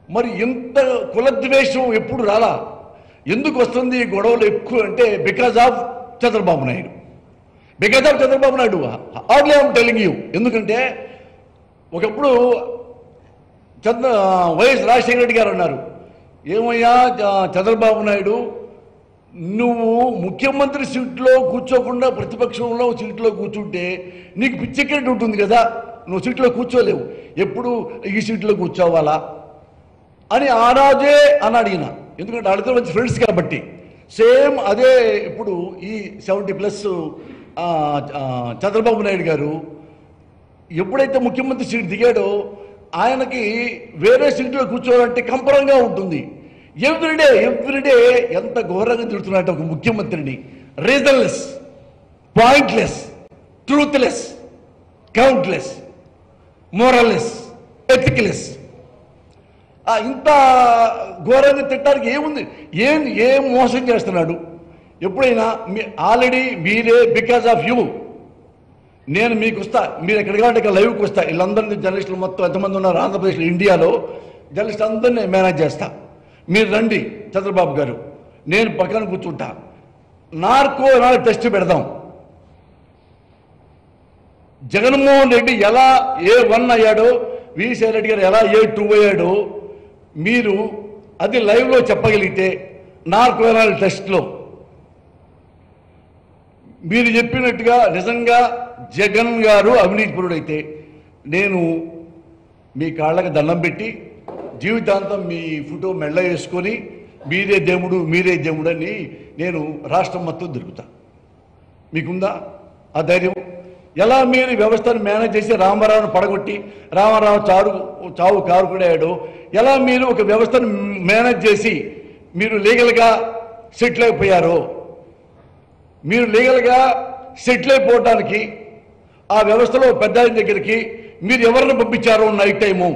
మరి ఇంత కులద్వేషం ఎప్పుడు రాలా? ఎందుకు వస్తుంది ఈ గొడవలు ఎక్కువ అంటే because of Chandrababu Naidu. Because of Chandrababu Naidu. Hardly I'm telling you. ఎందుకంటే ఒకప్పుడు వైఎస్ రాజశేఖర రెడ్డి గారు అన్నారు, ఏమయ్యా చంద్రబాబు నాయుడు, నువ్వు ముఖ్యమంత్రి సీట్లో కూర్చోకుండా ప్రతిపక్షంలో సీట్లో కూర్చుంటే నీకు పిచ్చెక్కినట్టు ఉంటుంది కదా, నువ్వు సీట్లో కూర్చోలేవు, ఎప్పుడు ఈ సీట్లో కూర్చోవాలా అని ఆనాజే అని అడిగిన. ఎందుకంటే అడిగితే మంచి ఫ్రెండ్స్ కాబట్టి. సేమ్ అదే ఇప్పుడు ఈ 70+ చంద్రబాబు నాయుడు గారు ఎప్పుడైతే ముఖ్యమంత్రి సీట్ దిగాడో ఆయనకి వేరే సీట్లో కూర్చోవాలంటే కంపరంగా ఉంటుంది. ఎవ్రీడే ఎంత ఘోరంగా తిడుతున్నట్టు ఒక ముఖ్యమంత్రిని. Reasonless, pointless, truthless, countless, moralless, ethicless. ఇంత ఘోరంగా తిట్టడానికి ఏముంది? ఏం మోసం చేస్తున్నాడు? ఎప్పుడైనా ఆల్రెడీ మీరే బికాజ్ ఆఫ్ యూ నేను మీకు వస్తా, మీరు ఎక్కడికి కావాలంటే ఇక్కడ లైవ్కి వస్తా. వీళ్ళందరినీ జర్నలిస్టులు మొత్తం ఎంతమంది ఉన్నారు ఆంధ్రప్రదేశ్లో, ఇండియాలో జర్నలిస్ట్ అందరినీ మేనేజ్ చేస్తా. మీరు రండి చంద్రబాబు గారు, నేను పక్కన కూర్చుంటా. నార్కో టెస్ట్ పెడదాం. జగన్మోహన్ రెడ్డి ఎలా A1 అయ్యాడో, విజయసాయి రెడ్డి గారు ఎలా A2 అయ్యాడో మీరు అది లైవ్లో చెప్పగలిగితే, నార్కో టెస్ట్లో మీరు చెప్పినట్టుగా నిజంగా జగన్ గారు అవినీతిపరుడైతే నేను మీ కాళ్ళకి దండం పెట్టి జీవితాంతం మీ ఫోటో మెళ్ళ వేసుకొని మీరే దేవుడు అని నేను రాష్ట్రం మొత్తం తిరుగుతా. మీకుందా ఆ ధైర్యం? ఎలా మీరు వ్యవస్థను మేనేజ్ చేసి రామారావును పడగొట్టి రామారావు చావు కారుకుడాడు, ఎలా మీరు ఒక వ్యవస్థను మేనేజ్ చేసి మీరు లీగల్గా సెటిల్ అయిపోయారో, మీరు లీగల్గా సెటిల్ అయిపోవడానికి ఆ వ్యవస్థలో పెద్ద ఆయన దగ్గరికి మీరు ఎవరిని పంపించారో నైట్ టైము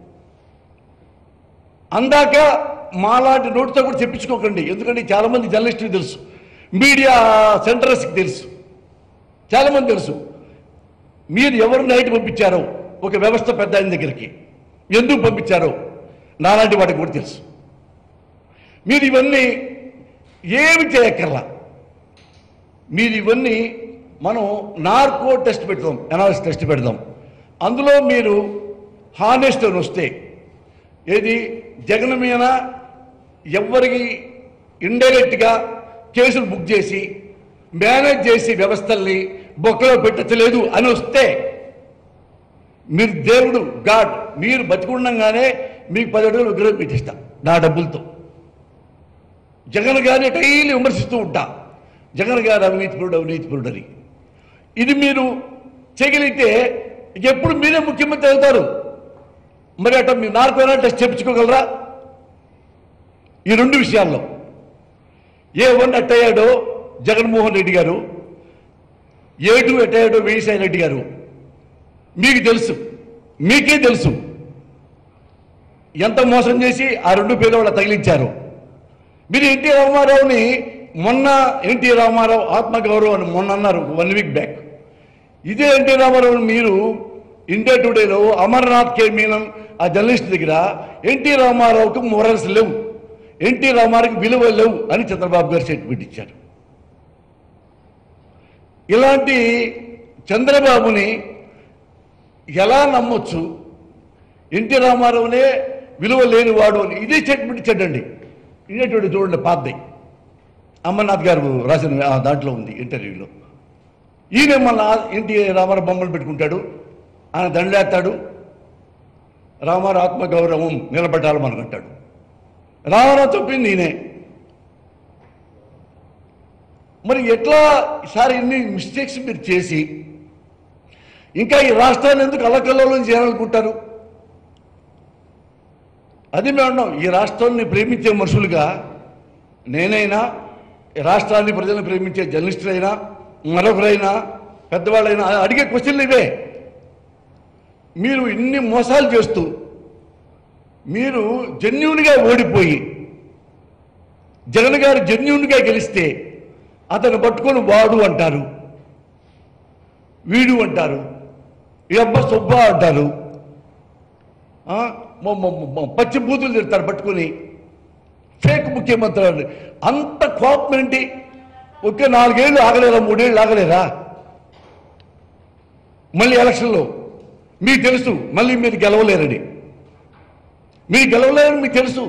అందాక మాలాంటి నోటితో కూడా చెప్పించుకోకండి. ఎందుకంటే చాలామంది జర్నలిస్టులకు తెలుసు, మీడియా సెంటర్స్కి తెలుసు, చాలామంది తెలుసు మీరు ఎవరు నైట్ పంపించారో ఒక వ్యవస్థ పెద్ద ఆయన దగ్గరికి, ఎందుకు పంపించారో నాలాంటి వాడికి కూడా తెలుసు. మీరు ఇవన్నీ ఏమి చేయక్కర్లా. మీరు ఇవన్నీ మనం నార్కో టెస్ట్ పెడతాం, ఎనాలిసిస్ టెస్ట్ పెడదాం. అందులో మీరు హానెస్ట్ అని వస్తే, ఏది జగన్ మీద ఎవరికి ఇండైరెక్ట్గా కేసులు బుక్ చేసి మేనేజ్ చేసి వ్యవస్థల్ని బొక్కలో పెట్టలేదు అని వస్తే, మీరు దేవుడు గాడ్, మీరు బతికుండగానే మీకు 10 అడుగులు విగ్రహం పెట్టిస్తా నా డబ్బులతో. జగన్ గారిని డైలీ విమర్శిస్తూ ఉంటా, జగన్ గారు అవినీతిపరుడు అని. ఇది మీరు చేయగలిగితే ఎప్పుడు మీరే ముఖ్యమంత్రి అవుతారు. మరి అట్లా మీరు నార్కో టెస్ట్ చెప్పించుకోగలరా? ఈ 2 విషయాల్లో A1 అట్టయ్యాడో జగన్మోహన్ రెడ్డి గారు, A2 అట్టయ్యాడో విజయసాయి రెడ్డి గారు. మీకు తెలుసు, మీకే తెలుసు ఎంత మోసం చేసి ఆ 2 పేదవాళ్ళ తగిలించారు. మీరు ఎన్టీ రామారావుని మొన్న ఎన్టీ రామారావు ఆత్మగౌరవం అని మొన్న అన్నారు 1 వీక్ బ్యాక్. ఇదే ఎన్టీ రామారావుని మీరు ఇండియా టుడేలో అమర్నాథ్ కే మీనన్ ఆ జర్నలిస్ట్ దగ్గర ఎన్టీ రామారావుకు మొరల్స్ లేవు, ఎన్టీ రామారావుకి విలువ లేవు అని చంద్రబాబు గారు స్టేట్మెంట్ ఇచ్చారు. ఇలాంటి చంద్రబాబుని ఎలా నమ్మొచ్చు? ఎన్టీ రామారావునే విలువ లేనివాడు అని ఇదే స్టేట్మెంట్ ఇచ్చాడండి. ఇండియా టుడే చూడండి, పాతది అమర్నాథ్ గారు రాసిన దాంట్లో ఉంది ఇంటర్వ్యూలో. ఈయన మళ్ళీ ఎన్టీ రామారావు బొమ్మలు పెట్టుకుంటాడు, ఆయన దండేస్తాడు, రామారావు ఆత్మగౌరవం నిలబెట్టాలి మనకంటాడు. రామారావు చెప్పింది ఈయనే. మరి ఎట్లా ఈసారి ఇన్ని మిస్టేక్స్ మీరు చేసి ఇంకా ఈ రాష్ట్రాన్ని ఎందుకు అల్లకల్లోలం చేయాలనుకుంటారు? అది మేము అన్నాం, ఈ రాష్ట్రాన్ని ప్రేమించే మనుషులుగా నేనైనా, రాష్ట్రాన్ని ప్రజలను ప్రేమించే జర్నలిస్టులైనా, మరొకరైనా, పెద్దవాళ్ళైనా అడిగే క్వశ్చన్లు ఇవే. మీరు ఇన్ని మోసాలు చేస్తూ మీరు జెన్యూన్గా ఓడిపోయి జగన్ గారు జెన్యూన్గా గెలిస్తే అతను పట్టుకొని వాడు అంటారు, వీడు అంటారు, ఈ అబ్బ సుబ్బ అంటారు, పచ్చి బూతులు తిడతారు పట్టుకుని, ఫేక్ ముఖ్యమంత్రి అని. అంత కోపం ఏంటి? ఒకే 4 ఏళ్ళు ఆగలేరా, 3 ఏళ్ళు ఆగలేరా? మళ్ళీ ఎలక్షన్లో మీకు తెలుసు మళ్ళీ మీరు గెలవలేరని, మీకు తెలుసు.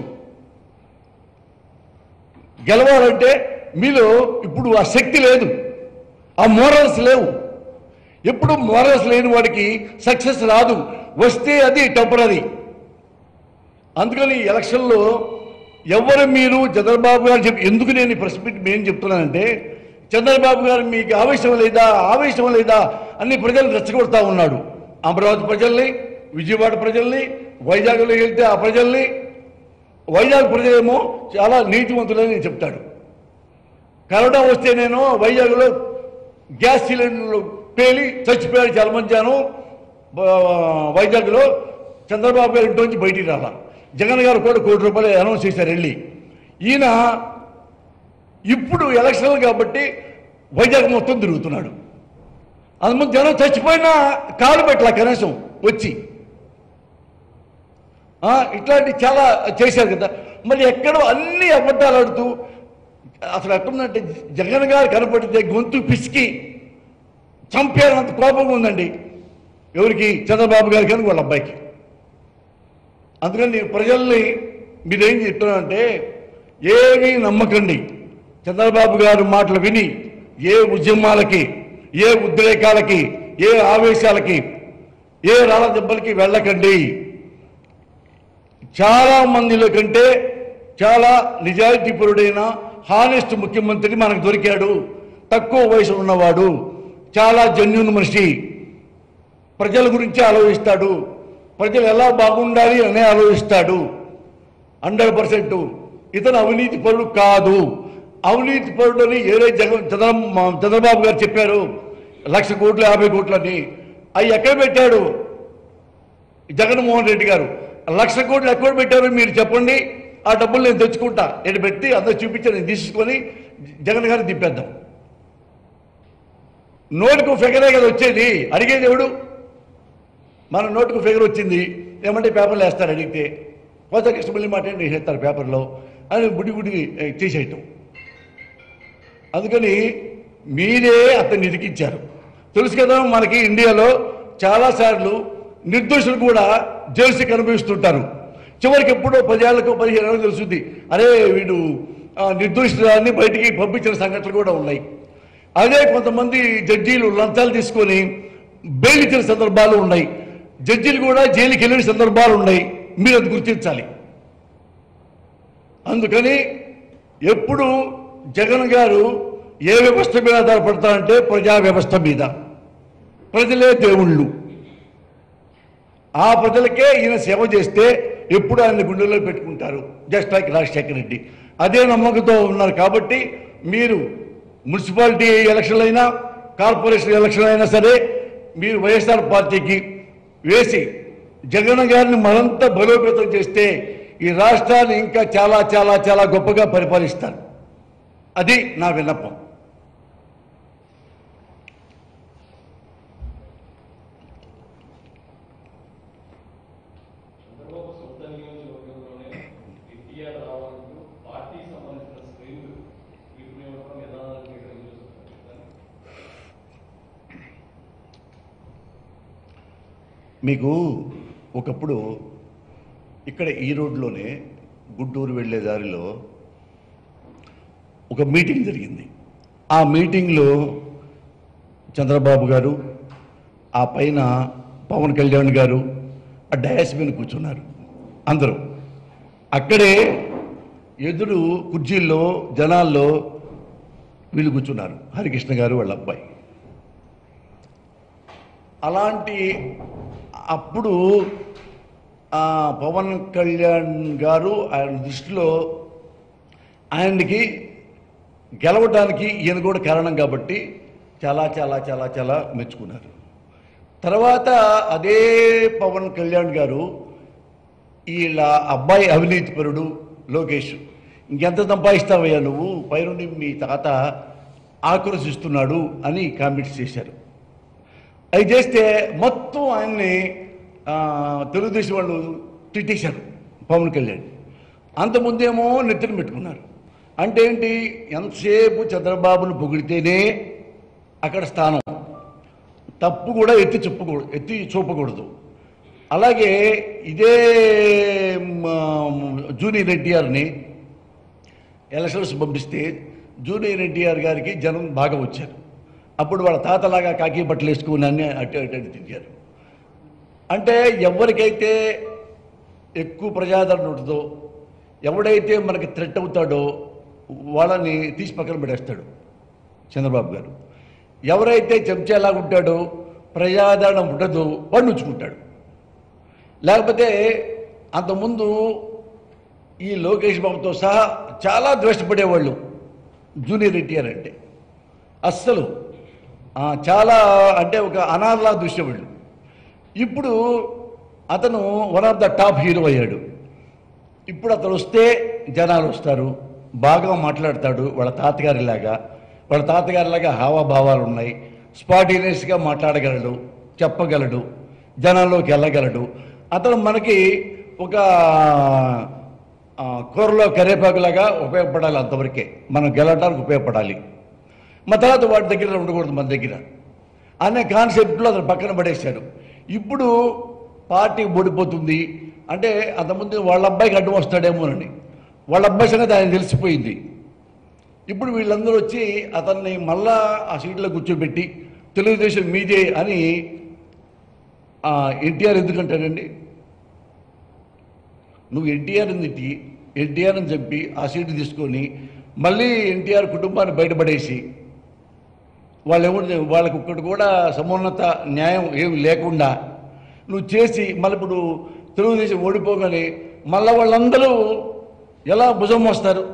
గెలవాలంటే మీలో ఇప్పుడు ఆ శక్తి లేదు, ఆ మోరల్స్ లేవు. ఎప్పుడు మోరల్స్ లేని వాడికి సక్సెస్ రాదు, వస్తే అది టెంపరరీ. అందుకని ఎలక్షన్లో ఎవరు మీరు చంద్రబాబు గారు ఎందుకు నేను ప్రెస్ మీట్ నేను చెప్తున్నానంటే, చంద్రబాబు గారు మీకు ఆవేశం లేదా అన్ని ప్రజలు రెచ్చగొడతా ఉన్నాడు. అమరావతి ప్రజల్ని, విజయవాడ ప్రజల్ని, వైజాగ్లో వెళ్తే ఆ ప్రజల్ని, వైజాగ్ ప్రజలేమో చాలా నీతివంతులని నేను చెప్తాడు. కరోనా వస్తే నేను వైజాగ్లో గ్యాస్ సిలిండర్లు పేలి చచ్చిపోయాడు చాలా మంది జనం. వైజాగ్లో చంద్రబాబు గారి ఇంటి నుంచి బయటికి రాలా. జగన్ గారు కూడా ₹1 కోటి అనౌన్స్ చేశారు వెళ్ళి. ఈయన ఇప్పుడు ఎలక్షన్లు కాబట్టి వైజాగ్ మొత్తం తిరుగుతున్నాడు. అంతమంది జనం చచ్చిపోయినా కాలు పెట్టాల కనీసం వచ్చి. ఇట్లాంటి చాలా చేశారు కదా. మరి ఎక్కడో అన్ని అబద్ధాలు ఆడుతూ అసలు ఎక్కడుందంటే జగన్ గారు కనపడితే గొంతు పిసికి చంపేనంత కోపంగా ఉందండి. ఎవరికి? చంద్రబాబు గారికి కానీ వాళ్ళ అబ్బాయికి. అందుకని నేను ప్రజల్ని మీరేం చెప్తున్నానంటే ఏమీ నమ్మకండి. చంద్రబాబు గారు మాటలు విని ఏ ఉద్యమాలకి, ఏ ఉద్రేకాలకి, ఏ ఆవేశాలకి, ఏ రాళ్ళ దెబ్బలకి వెళ్ళకండి. చాలా మందిలో కంటే చాలా నిజాయితీపరుడైన హానెస్ట్ ముఖ్యమంత్రి మనకు దొరికాడు. తక్కువ వయసు ఉన్నవాడు, చాలా జెన్యూన్ మనిషి, ప్రజల గురించి ఆలోచిస్తాడు, ప్రజలు ఎలా బాగుండాలి అనే ఆలోచిస్తాడు 100%. ఇతను అవినీతి పరుడు కాదు. అవినీతి పరుడని ఏదో చంద్రబాబు గారు చెప్పారు 1,00,000 కోట్లు 50 కోట్లని. అవి ఎక్కడ పెట్టాడు జగన్మోహన్ రెడ్డి గారు? 1,00,000 కోట్లు ఎక్కడ పెట్టారు మీరు చెప్పండి. ఆ డబ్బులు నేను తెచ్చుకుంటా, నేను పెట్టి అందరూ చూపించి నేను తీసుకొని జగన్ గారిని దింపేద్దాం. నోటుకు ఫిగరే కదా వచ్చేది, అడిగేది ఎవడు? మన నోటుకు ఫిగర్ వచ్చింది ఏమంటే పేపర్లు వేస్తారు, అడిగితే కొత్త కృష్ణమల్లి మాట ఏంటి వేస్తారు పేపర్లో అని బుడి చేసేయటం. అందుకని మీరే అతన్ని ఇరికించారు. తెలుసు కదా మనకి ఇండియాలో చాలాసార్లు నిర్దోషులు కూడా జైలు అనుభవిస్తుంటారు. చివరికి ఎప్పుడో 10 ఏళ్లకు 15 ఏళ్ళకు తెలుస్తుంది, అరే వీడు నిర్దోషులని బయటికి పంపించిన సంఘటనలు కూడా ఉన్నాయి. అదే కొంతమంది జడ్జీలు లంచాలు తీసుకొని బెయిల్ ఇచ్చిన సందర్భాలు ఉన్నాయి. జడ్జీలు కూడా జైలుకి వెళ్ళిన సందర్భాలు ఉన్నాయి. మీరు అది గుర్తించాలి. అందుకని ఎప్పుడు జగన్ గారు ఏ వ్యవస్థ మీద ఆధారపడతారంటే ప్రజా వ్యవస్థ మీద. ప్రజలే దేవుళ్ళు. ఆ ప్రజలకే ఈయన సేవ చేస్తే ఎప్పుడు ఆయన గుండెల్లో పెట్టుకుంటారు, జస్ట్ లైక్ రాజశేఖర రెడ్డి. అదే నమ్మకంతో ఉన్నారు. కాబట్టి మీరు మున్సిపాలిటీ ఎలక్షన్లు అయినా, కార్పొరేషన్ ఎలక్షన్లు అయినా సరే మీరు వైఎస్ఆర్ పార్టీకి వేసి జగన్ గారిని మరింత బలోపేతం చేస్తే ఈ రాష్ట్రాన్ని ఇంకా చాలా చాలా చాలా గొప్పగా పరిపాలిస్తారు. అది నా విన్నపం. మీకు ఒకప్పుడు ఇక్కడ ఈ రోడ్లోనే గుంటూరు వెళ్ళే దారిలో ఒక మీటింగ్ జరిగింది. ఆ మీటింగ్లో చంద్రబాబు గారు, ఆ పైన పవన్ కళ్యాణ్ గారు ఆ డయాస్ మీద కూర్చున్నారు. అందరూ అక్కడే ఎదురు కుర్చీల్లో జనాల్లో వీళ్ళు కూర్చున్నారు, హరికృష్ణ గారు వాళ్ళ అబ్బాయి. అలాంటి అప్పుడు పవన్ కళ్యాణ్ గారు ఆయన దృష్టిలో ఆయనకి గెలవడానికి ఈయన కూడా కారణం కాబట్టి చాలా చాలా చాలా చాలా మెచ్చుకున్నారు. తర్వాత అదే పవన్ కళ్యాణ్ గారు వీళ్ళ అబ్బాయి అవినీతిపరుడు లోకేష్, ఇంకెంత సంపాదిస్తావయ్యా నువ్వు, పైనుండి మీ తాత ఆక్రోశిస్తున్నాడు అని కామెంట్స్ చేశారు. అవి చేస్తే మొత్తం ఆయన్ని తెలుగుదేశం వాళ్ళు తిట్టేశారు పవన్ కళ్యాణ్. అంతకుముందేమో నెత్తిన పెట్టుకున్నారు. అంటే ఏంటి, ఎంతసేపు చంద్రబాబును పొగిడితేనే అక్కడ స్థానం, తప్పు కూడా ఎత్తి చూపకూడదు. అలాగే ఇదే జూనియర్ ఎన్టీఆర్ని ఎలక్షన్స్ పంపిస్తే జూనియర్ ఎన్టీఆర్ గారికి జనం బాగా వచ్చారు. అప్పుడు వాళ్ళ తాతలాగా కాకి బట్టలు వేసుకుని అన్నీ అటు అటు తిరిగారు. అంటే ఎవరికైతే ఎక్కువ ప్రజాదరణ ఉంటుందో, ఎవడైతే మనకి థ్రెట్ అవుతాడో వాళ్ళని తీసి పక్కన పెట్టేస్తాడు చంద్రబాబు గారు. ఎవరైతే చెంచాలాగా ఉంటాడో, ప్రజాదరణ ఉండదు, వాడు ఉంచుకుంటాడు. లేకపోతే అంతకుముందు ఈ లోకేష్ బాబుతో సహా చాలా ద్వేషపడేవాళ్ళు జూనియర్ ఎన్టీఆర్ అంటే. అస్సలు చాలా అంటే ఒక అనాథలా చూసేవాళ్ళు. ఇప్పుడు అతను one of the top hero అయ్యాడు. ఇప్పుడు అతను వస్తే జనాలు వస్తారు, బాగా మాట్లాడతాడు. వాళ్ళ తాతగారిలాగా హావభావాలు ఉన్నాయి. స్పాంటేనియస్గా మాట్లాడగలడు, చెప్పగలడు, జనాల్లోకి వెళ్ళగలడు. అతను మనకి ఒక కూరలో కరేపాకులాగా ఉపయోగపడాలి. అంతవరకే మనం గెలవడానికి ఉపయోగపడాలి. మా తర్వాత వాటి దగ్గర ఉండకూడదు మన దగ్గర అనే కాన్సెప్ట్లో అతను పక్కన పడేశాడు. ఇప్పుడు పార్టీ ఓడిపోతుంది అంటే అంతకుముందు వాళ్ళ అబ్బాయికి అడ్డం వస్తాడేమోనని, వాళ్ళ అబ్బాయి సంగతి ఆయన తెలిసిపోయింది. ఇప్పుడు వీళ్ళందరూ వచ్చి అతన్ని మళ్ళా ఆ సీట్లో కూర్చోబెట్టి తెలుగుదేశం మీదే అని ఎన్టీఆర్ ఎందుకంటాడండి? నువ్వు ఎన్టీఆర్ని చెప్పి ఆ సీటు తీసుకొని మళ్ళీ ఎన్టీఆర్ కుటుంబాన్ని బయటపడేసి వాళ్ళకి ఒక్కటి కూడా సమున్నత న్యాయం ఏమి లేకుండా నువ్వు చేసి మళ్ళీ ఇప్పుడు తెలుగుదేశం ఓడిపోగానే మళ్ళీ వాళ్ళందరూ ఎలా భుజం వస్తారు?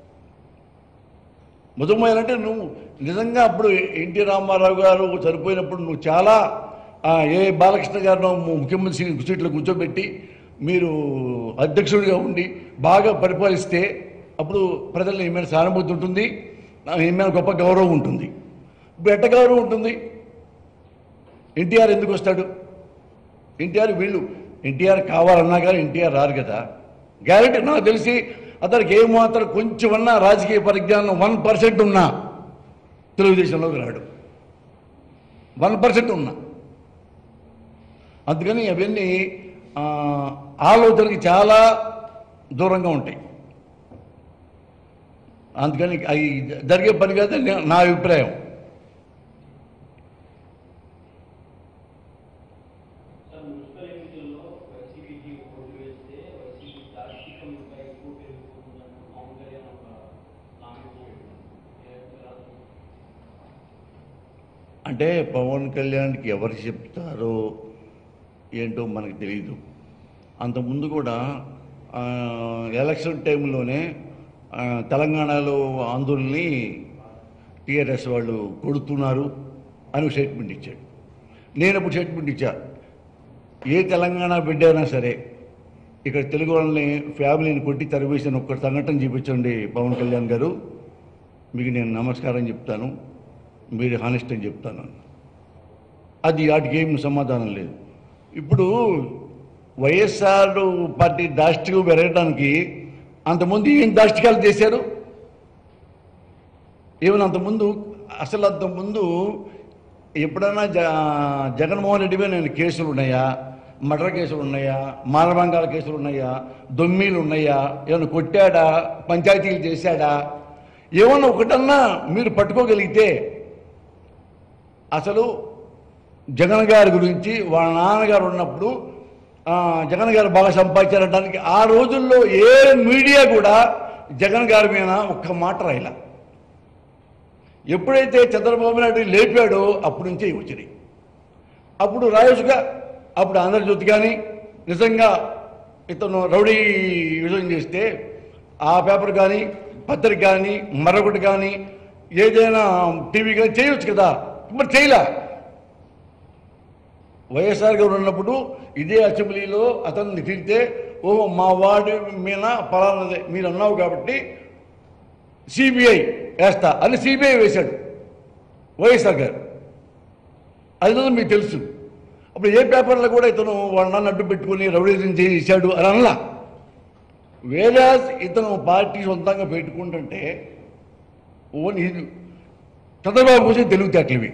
భుజం వేయాలంటే నువ్వు నిజంగా అప్పుడు ఎన్టీ రామారావు గారు చనిపోయినప్పుడు నువ్వు చాలా ఏ బాలకృష్ణ గారినో ముఖ్యమంత్రి సీట్లో కూర్చోబెట్టి మీరు అధ్యక్షుడిగా ఉండి బాగా పరిపాలిస్తే అప్పుడు ప్రజల్లో ఏమైనా సానుభూతి ఉంటుంది, ఏమైనా గొప్ప గౌరవం ఉంటుంది. ఇప్పుడు ఎట్ట గౌరవం ఉంటుంది? ఎన్టీఆర్ ఎందుకు వస్తాడు? ఎన్టీఆర్ కావాలన్నా కానీ ఎన్టీఆర్ రారు కదా. గ్యారెంటీ నాకు తెలిసి అతనికి ఏమాత్రం కొంచెమన్నా రాజకీయ పరిజ్ఞానం 1% ఉన్నా తెలుగుదేశంలోకి రాడు. 1% ఉన్నా. అందుకని అవన్నీ ఆలోచనకి చాలా దూరంగా ఉంటాయి. అందుకని అవి జరిగే పని కాదని నా అభిప్రాయం. అంటే పవన్ కళ్యాణ్కి ఎవరు చెప్తారో ఏంటో మనకు తెలియదు. అంతకుముందు కూడా ఎలక్షన్ టైంలోనే తెలంగాణలో ఆందోళనని టీఆర్ఎస్ వాళ్ళు కొడుతున్నారు అని స్టేట్మెంట్ ఇచ్చాడు. నేను అప్పుడు స్టేట్మెంట్ ఇచ్చా, ఏ తెలంగాణ బిడ్డ అయినా సరే ఇక్కడ తెలుగు వాళ్ళని ఫ్యామిలీని కొట్టి తరివేసిన ఒక్క సంఘటన చూపించండి పవన్ కళ్యాణ్ గారు, మీకు నేను నమస్కారం చెప్తాను, మీరు హానెస్ట్ అని చెప్తాను. అది వాటికి ఏం సమాధానం లేదు. ఇప్పుడు వైఎస్ఆర్ పార్టీ దాష్టికం పెరగడానికి అంతకుముందు ఏం దాష్టికాలు చేశారు? ఏమైనా అంతకుముందు ఎప్పుడైనా జగన్మోహన్ రెడ్డి మీద నేను కేసులు ఉన్నాయా, మర్డర్ కేసులు ఉన్నాయా, మానభంగాల కేసులు ఉన్నాయా, దొమ్మీలు ఉన్నాయా, ఏమైనా కొట్టాడా, పంచాయతీలు చేశాడా, ఏమన్నా ఒకటన్నా మీరు పట్టుకోగలిగితే అసలు జగన్ గారి గురించి వాళ్ళ నాన్నగారు ఉన్నప్పుడు జగన్ గారు బాగా సంపాదించారనడానికి ఆ రోజుల్లో ఏ మీడియా కూడా జగన్ గారి మీద ఒక్క మాట రాయలా. ఎప్పుడైతే చంద్రబాబు నాయుడు లేపాడో అప్పటి నుంచే వచ్చినాయి. అప్పుడు రాయసుగా అప్పుడు ఆంధ్రజ్యోతి కానీ నిజంగా ఇతను రౌడీ విజయం చేస్తే ఆ పేపర్ కానీ పత్రిక కానీ మరొకటి కానీ ఏదైనా టీవీ కానీ చేయవచ్చు కదా, మరి చేయలే. వైఎస్ఆర్ గారు ఉన్నప్పుడు ఇదే అసెంబ్లీలో అతన్ని తిరిగితే ఓహో మా వాడి మీద పలానదే మీరు అన్నావు కాబట్టి సిబిఐ వేస్తా అని సిబిఐ వేశాడు వైఎస్ఆర్ గారు. అది మీకు తెలుసు. అప్పుడు ఏ పేపర్లో కూడా ఇతను వాళ్ళ నాన్న అడ్డు పెట్టుకుని రౌడీజం చేశాడు అని అనలా. వేరే ఇతను పార్టీ సొంతంగా పెట్టుకుంటుంటే ఓన్ చంద్రబాబు కోసం తెలివితేటలువి.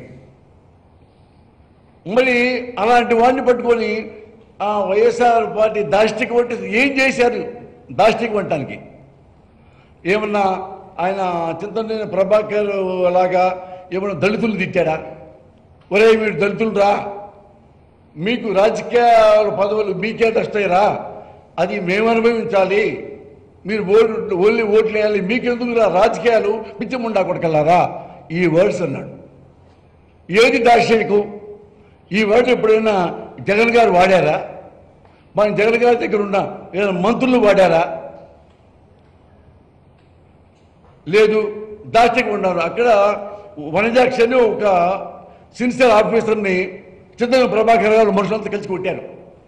మరి అలాంటి వాడిని పట్టుకొని ఆ వైఎస్ఆర్ పార్టీ దాష్టికం అంటే ఏం చేశారు? దాష్టికం అంటానికి ఏమన్నా ఆయన చింతనేని ప్రభాకర్ లాగా ఏమన్నా దళితులు తిట్టాడా? ఒరే మీరు దళితులు రా, మీకు రాజకీయ పదవులు మీకే నష్టయ్యరా, అది మేము అనుభవించాలి, మీరు ఓన్లీ ఓట్లు వేయాలి, మీకెందుకు రా రాజకీయాలు, పిచ్చిముండా కొడకల్లారా, ఈ వర్డ్స్ అన్నాడు. ఏది దార్శనికం? ఈ వర్డ్ ఎప్పుడైనా జగన్ గారు వాడారా? మన జగన్ గారి దగ్గర ఉన్న ఏదైనా మంత్రులు వాడారా? లేదు. దార్శనికం ఉన్నారు. అక్కడ వనజాక్షి అని ఒక సిన్సియర్ ఆఫీసర్ని చింతనేని ప్రభాకర్ గారు మనుషులంతా కలిసి కొట్టారు.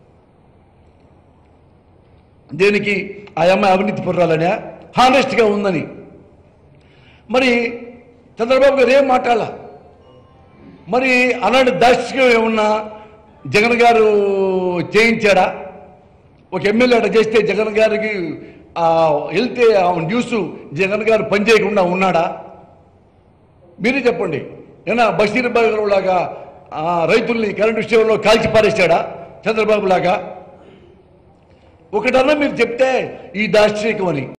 దేనికి? ఆ అమ్మాయి అవినీతి పుర్రాలనే, హానెస్ట్గా ఉందని. మరి చంద్రబాబు గారు ఏం మాట్లాడాల? మరి అలాంటి దాష్టికం ఏమన్నా జగన్ గారు చేయించాడా? ఒక ఎమ్మెల్యే అట్లా చేస్తే జగన్ గారికి వెళ్తే న్యూస్ జగన్ గారు పనిచేయకుండా ఉన్నాడా? మీరే చెప్పండి. ఏనా బషీర్ బాబు లాగా రైతుల్ని కరెంటు విషయంలో కాల్చి పారేశాడా చంద్రబాబు లాగా? ఒకటన్నా మీరు చెప్తే ఈ దాష్టికం అని.